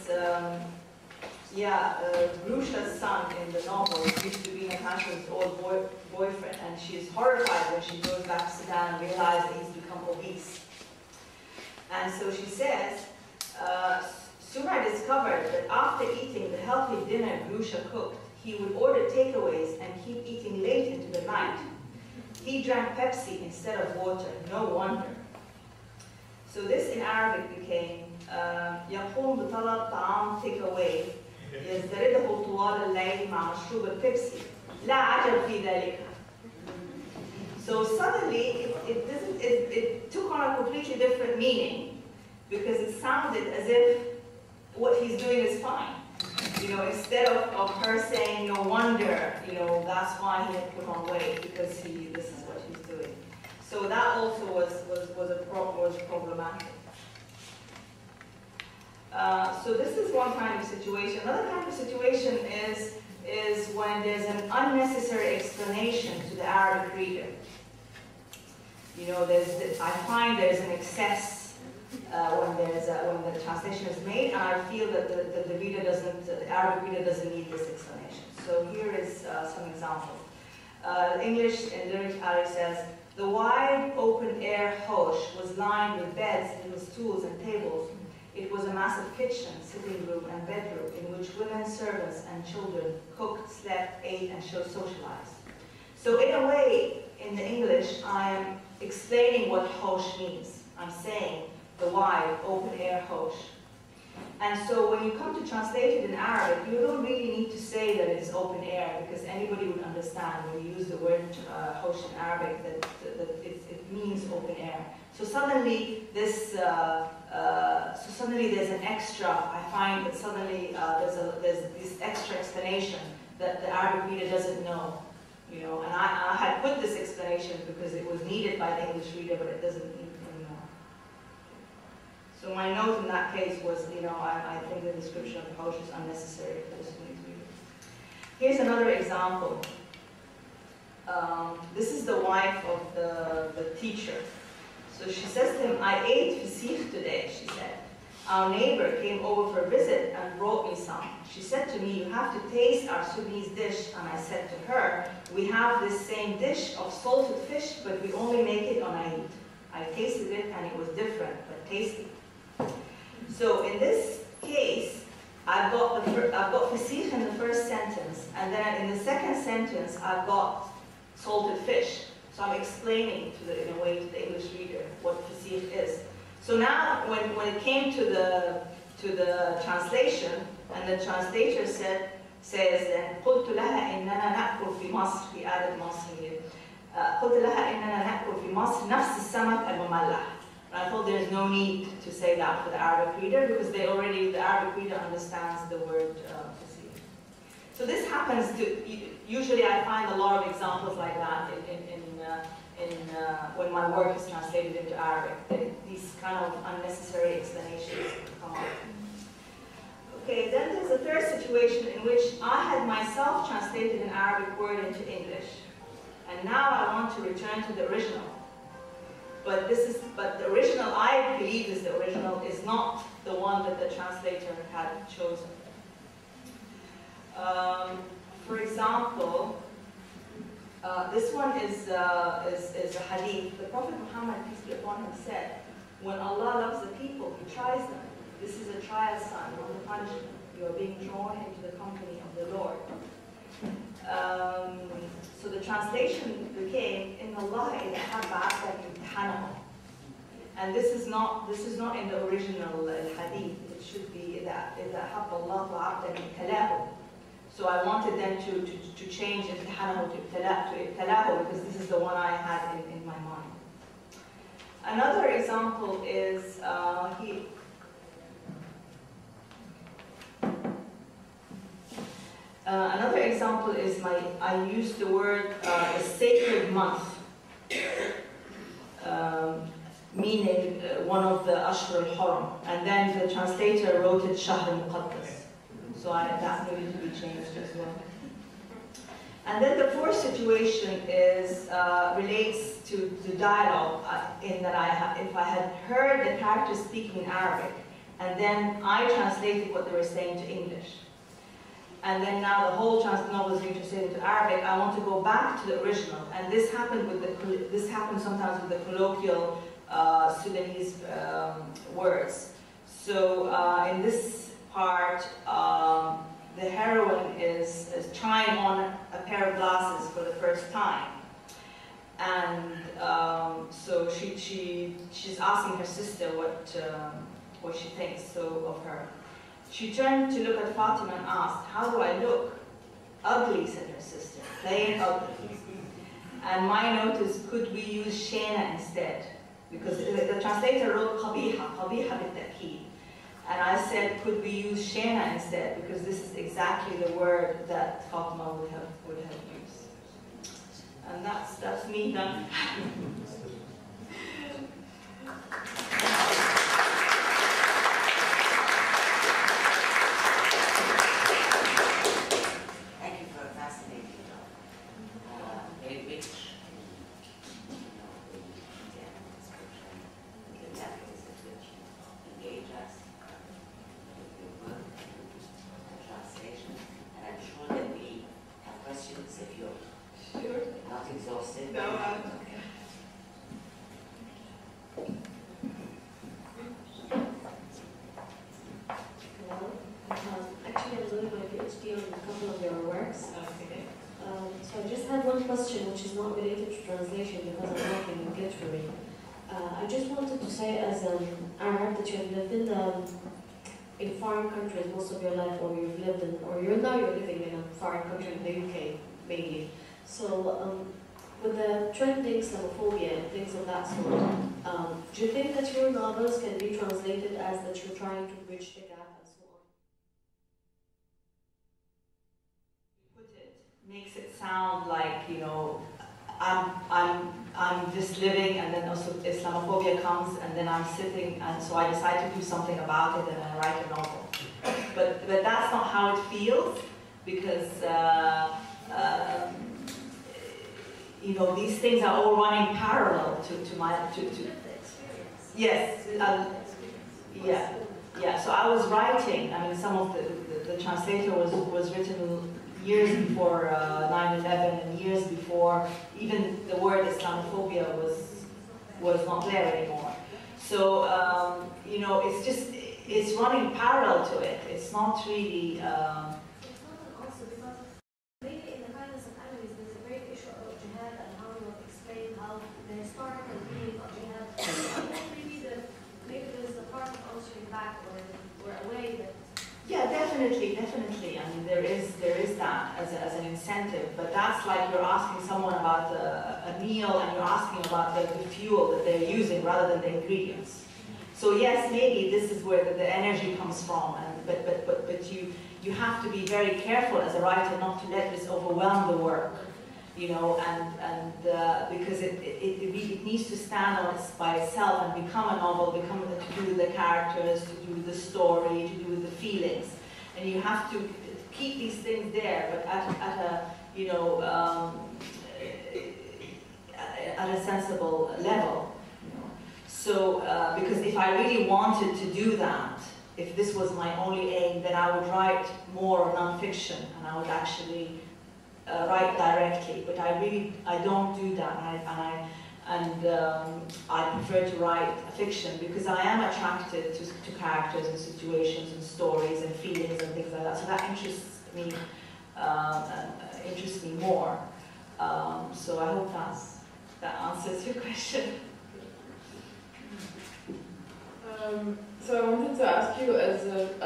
Grusha's son in the novel used to be Natasha's old boyfriend, and she's horrified when she goes back to Sudan and realizes that he's become obese. And so she says, Soon I discovered that after eating the healthy dinner Grusha cooked, he would order takeaways and keep eating late into the night. He drank Pepsi instead of water, no wonder. So this in Arabic became يقوم بطلب طعام takeaway يزدرده طوال الليل مع مشروب البيبسي لا عجب في ذلك. So suddenly it took on a completely different meaning because it sounded as if what he's doing is fine. You know, instead of her saying, no wonder, you know, that's why he had put on weight, because this is what he's doing. So that also was problematic. So this is one kind of situation. Another kind of situation is when there's an unnecessary explanation to the Arabic reader. You know, I find there's an excess when the translation is made, and I feel that the Arabic reader doesn't need this explanation. So here is some examples. English in Lyric Ali says, the wide open-air hosh was lined with beds, little stools, and tables. It was a massive kitchen, sitting room, and bedroom in which women, servants, and children cooked, slept, ate, and socialized. So in a way, in the English, I am explaining what hosh means. I'm saying the wide, open-air hosh. And so when you come to translate it in Arabic, you don't really need to say that it's open air, because anybody would understand when you use the word hosh in Arabic that it means open air. So suddenly there's an extra. I find that suddenly there's this extra explanation that the Arabic reader doesn't know. You know, and I had put this explanation because it was needed by the English reader, but it doesn't need anymore. So my note in that case was, you know, I think the description of the hosh is unnecessary for this reader. Here's another example. This is the wife of the teacher. So she says to him, I ate fasiq today, she said. Our neighbor came over for a visit and brought me some. She said to me, you have to taste our Sudanese dish. And I said to her, we have this same dish of salted fish, but we only make it on Eid. I tasted it and it was different, but tasty. So in this case, I've got fasiq in the first sentence, and then in the second sentence, I've got salted fish. So I'm explaining in a way to the English reader what fasiq is. So now, when it came to the translation, and the translator says, قلت لها إننا نأكل في مصر في عادة مصرية. قلت لها إننا نأكل في مصر نفس السمك المملح. And I thought there's no need to say that for the Arabic reader, because the Arabic reader understands the word fasiq. So this happens usually I find a lot of examples like that when my work is translated into Arabic. These kind of unnecessary explanations come up. Okay, then there's a third situation in which I had myself translated an Arabic word into English, and now I want to return to the original. But the original I believe is the original is not the one that the translator had chosen. For example, this one is a hadith. The Prophet Muhammad, peace be upon him, said, when Allah loves the people, He tries them. This is a trial sign, not a punishment. You are being drawn into the company of the Lord. So the translation became, "In Allah إذا حب عبدا امتحنه." And this is not in the original hadith. It should be إذا حب الله عبدا ابتلاه. So I wanted them to change امتحنه to ابتلاه, because this is the one I had in my mind. Another example is another example is I used the word a sacred month, meaning one of the Ashhur al-Haram, and then the translator wrote it Shahr al-Muqaddas. So that needed to be changed as well. And then the fourth situation relates to the dialogue, in that if I had heard the characters speaking in Arabic, and then I translated what they were saying to English. And then now the whole novel is being translated into Arabic. I want to go back to the original, and this happens sometimes with the colloquial Sudanese words. So in this part, the heroine is trying on a pair of glasses for the first time. And so she's asking her sister what she thinks of her. She turned to look at Fatima and asked, "How do I look?" "Ugly," said her sister, "plain ugly." And my note is, could we use Shena instead? Because the translator wrote qabiha بالتأكيد. And I said, could we use Shena instead? Because this is exactly the word that Fatima would have used. And that's me done.
Thank you for a fascinating talk. Very rich. The methods which engage us with your work and translation. And I'm sure that we have questions if you're
Sure.
not exhausted.
No,
Okay.
Hello. Actually, I'm doing my PhD on a couple of your works.
Okay.
So I just had one question which is not related to translation because I'm working in literary. I just wanted to say, as an Arab, that you have lived in foreign countries most of your life, or you've lived in, or you're living in a foreign country in the UK mainly. So with the trending Islamophobia and things of that sort, do you think that your novels can be translated as that you're trying to bridge the gap and so on?
Put it makes it sound like, you know, I'm just living, and then also Islamophobia comes, and then I'm sitting, and so I decide to do something about it, and I write a novel. But that's not how it feels, because you know, these things are all running parallel to my yes, yeah. So I was writing. I mean, some of the translator was written years before 9/11, and years before even the word Islamophobia was not there anymore. So you know, it's running parallel to it. It's not really. Yeah, definitely. I mean, there is that as an incentive, but that's like you're asking someone about a meal, and you're asking about the fuel that they're using rather than the ingredients. So yes, maybe this is where the energy comes from, but you have to be very careful as a writer not to let this overwhelm the work, you know, and because it needs to stand on by itself and become a novel, to do with the characters, to do with the story, to do with the feelings, and you have to keep these things there, but at a you know at a sensible level, you know. So because if I really wanted to do that, if this was my only aim, then I would write more non-fiction, and I would actually write directly, but I don't do that, I prefer to write fiction because I am attracted to characters and situations and stories and feelings and things like that. So that interests me more. So I hope that answers your question.
So I wanted to ask you, as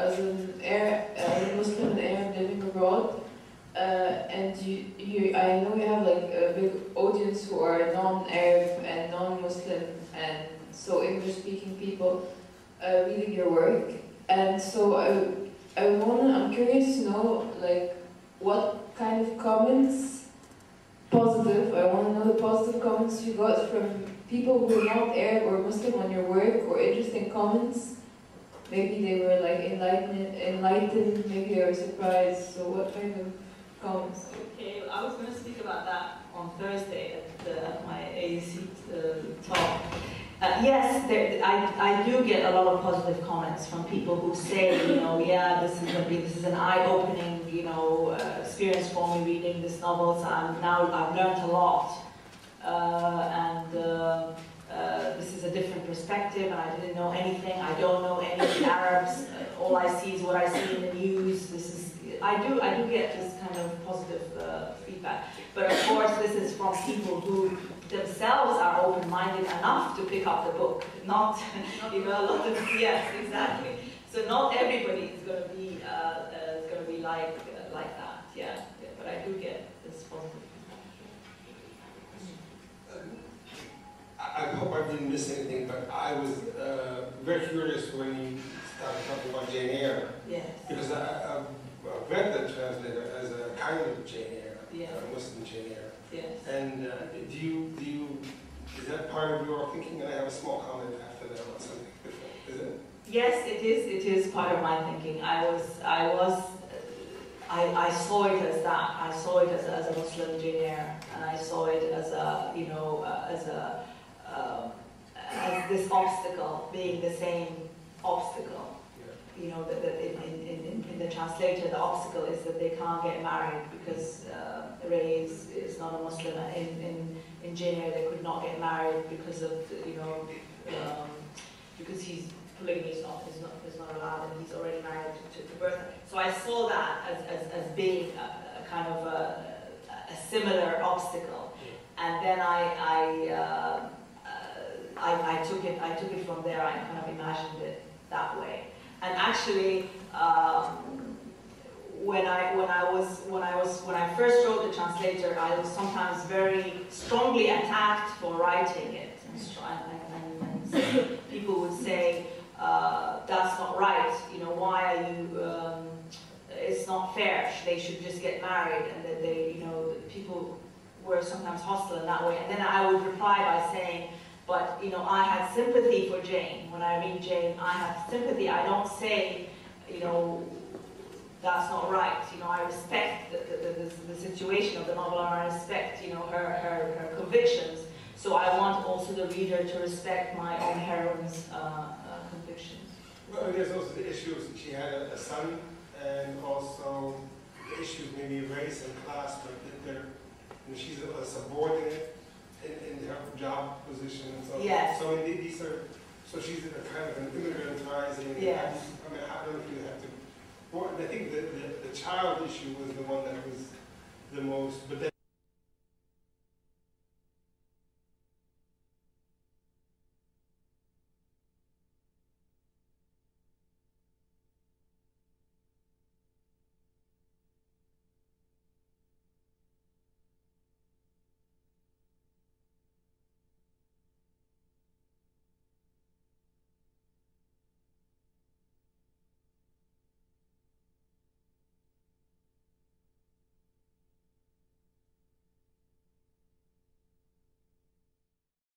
a Muslim Arab living abroad. And I know you have like a big audience who are non-Arab and non-Muslim, and so English-speaking people reading your work. And so I'm curious to know, like, what kind of comments, positive, I want to know the positive comments you got from people who are not Arab or Muslim on your work, or interesting comments. Maybe they were like enlightened, maybe they were surprised. So what kind of comments?
Okay, I was going to speak about that on Thursday at my AEC talk. Yes, I do get a lot of positive comments from people who say, you know, yeah, this is an eye-opening, you know, experience for me reading this novel. So I've learned a lot, this is a different perspective, and I didn't know anything. I don't know any Arabs. All I see is what I see in the news. I do get this kind of positive feedback. But of course, this is from people who themselves are open-minded enough to pick up the book. Not, a lot of, yes, exactly. So not everybody is going to be like that. Yeah. But I do get this positive feedback.
I hope I didn't miss anything, but I was very curious when you started talking about Jane Eyre.
Yes.
Because I've read the translator as a kind of Jane Eyre,
Yes.
a Muslim Jane Eyre.
Yes.
And is that part of your thinking? And I have a small comment after that on something different. Is it?
Yes, it is. It is part of my thinking. I saw it as that. I saw it as a Muslim Jane Eyre, and I saw it as as this obstacle being the same obstacle.
Yeah.
That in the translator, the obstacle is that they can't get married because Ray is not a Muslim. In Jane Eyre, they could not get married because of because polygamy is not allowed, and he's already married to Bertha. So I saw that as being a kind of a similar obstacle, and then I took it from there. I kind of imagined it that way. And actually, when I first wrote the translator, I was sometimes very strongly attacked for writing it, and people would say, "That's not right. Why are you? It's not fair. They should just get married." And that people were sometimes hostile in that way. And then I would reply by saying, "But I had sympathy for Jane. When I read Jane, I have sympathy. I don't say, that's not right. I respect the situation of the novel, and I respect, her convictions. So I want also the reader to respect my own heroine's convictions."
Well, there's also the issues. She had a son, and also the issues maybe of race and class, but she's a subordinate in her job position and so on.
Yes.
So these are, so she's a kind of an immigrant rising.
Yes.
I mean, I don't know if you have to. Well, I think the child issue was the one that was the most, but then